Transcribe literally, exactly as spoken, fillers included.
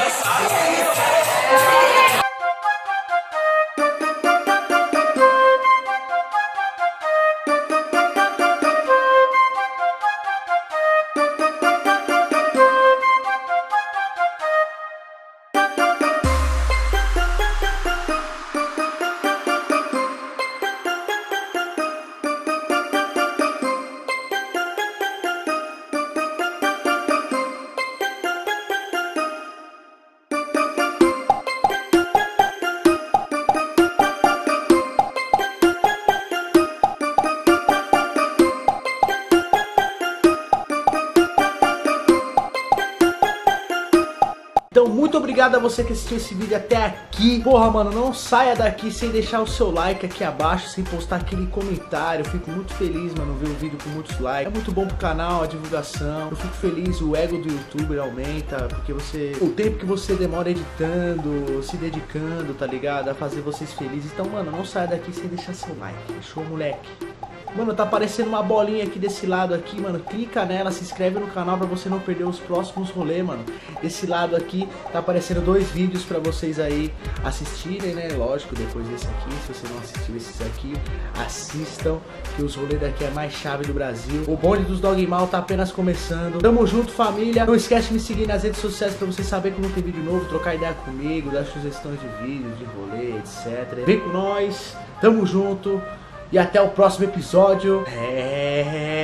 Então, muito obrigado a você que assistiu esse vídeo até aqui. Porra, mano, não saia daqui sem deixar o seu like aqui abaixo, sem postar aquele comentário. Eu fico muito feliz, mano, ver o vídeo com muitos likes. É muito bom pro canal, a divulgação. Eu fico feliz, o ego do youtuber aumenta, porque você... o tempo que você demora editando, se dedicando, tá ligado? A fazer vocês felizes. Então, mano, não saia daqui sem deixar seu like. Fechou, moleque? Mano, tá aparecendo uma bolinha aqui desse lado aqui, mano. Clica nela, se inscreve no canal pra você não perder os próximos rolês, mano. Desse lado aqui tá aparecendo dois vídeos pra vocês aí assistirem, né? Lógico, depois desse aqui, se você não assistiu esses aqui, assistam, que os rolês daqui é mais chave do Brasil. O bonde dos Dogmal tá apenas começando. Tamo junto, família. Não esquece de me seguir nas redes sociais pra você saber quando tem vídeo novo, trocar ideia comigo, dar sugestões de vídeos, de rolê, etcétera. Vem com nós, tamo junto. E até o próximo episódio. É...